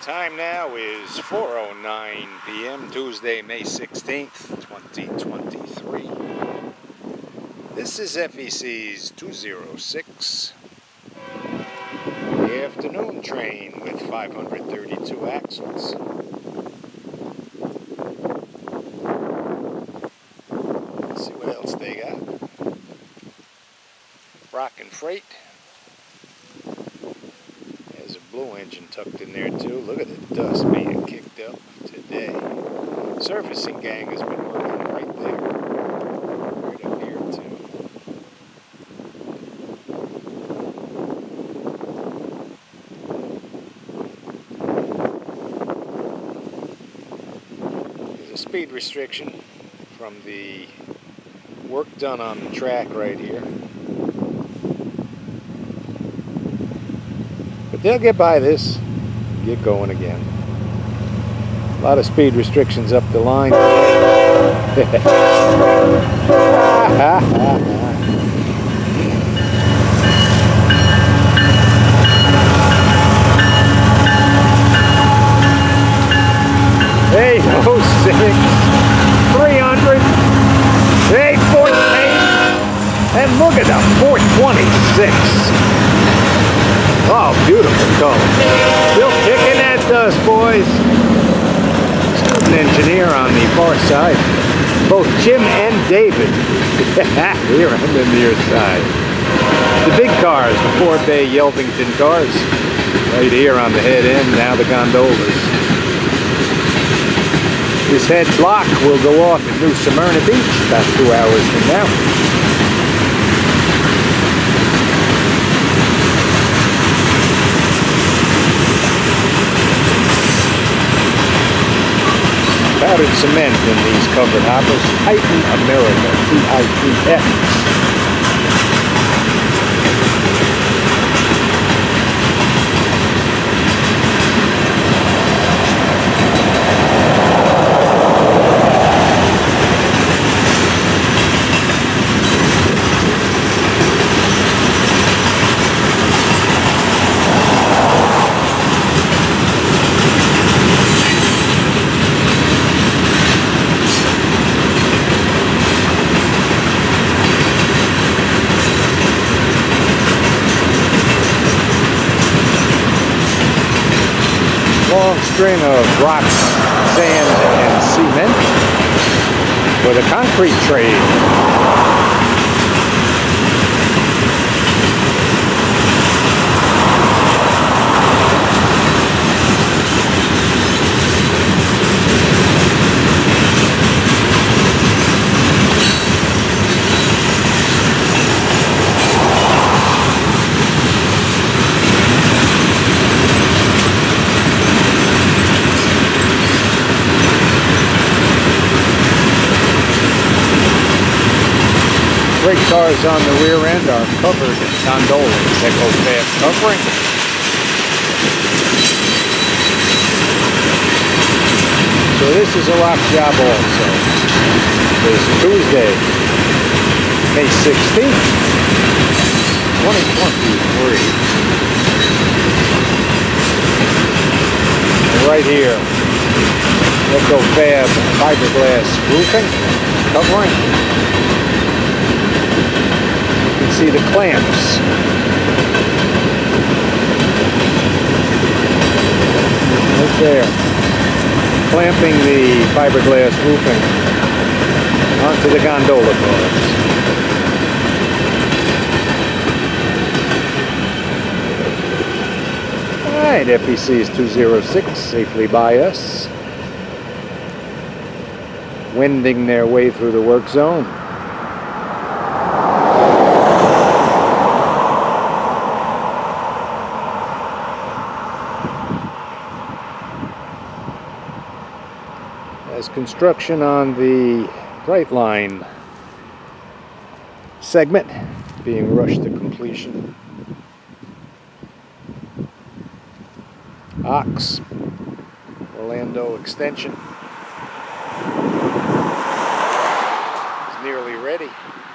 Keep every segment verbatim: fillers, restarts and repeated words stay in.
Time now is four oh nine p m Tuesday, May sixteenth, twenty twenty-three. This is F E C's two oh six, the afternoon train with five hundred thirty-two axles. Let's see what else they got. Rockin' freight. There's a blue engine tucked in there too. Look at the dust being kicked up today. Surfacing gang has been working right there. Right up here too. There's a speed restriction from the work done on the track right here. But they'll get by this, get going again. A lot of speed restrictions up the line. eight oh six, three hundred, eight fourteen, and look at the four twenty-six. Oh, beautiful color. Still kicking that dust, boys. Student engineer on the far side. Both Jim and David. Here on the near side. The big cars, the four bay Yelvington cars. Right here on the head end, now the gondolas. This head block will go off at New Smyrna Beach about two hours from now. Powdered cement in these covered hoppers. Titan America, T I T X. Long string of rock, sand, and cement for the concrete trade. Freight cars on the rear end are covered in gondolas that go fast covering. So this is a rock job also. It's Tuesday, May sixteenth, twenty twenty-three. And right here, Echo Fab fiberglass roofing covering. You can see the clamps. Right there. Clamping the fiberglass roofing onto the gondola cars. Alright, F E C's two oh six safely by us. Wending their way through the work zone. As construction on the Bright Line segment being rushed to completion. Ox, Orlando extension is nearly ready.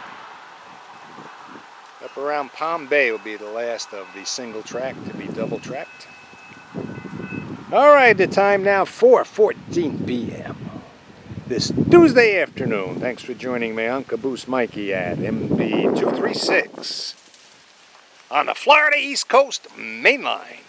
Up around Palm Bay will be the last of the single track to be double tracked. All right, the time now four fourteen p m this Tuesday afternoon. Thanks for joining me on cabooseMikey at M B two thirty-six on the Florida East Coast Main Line.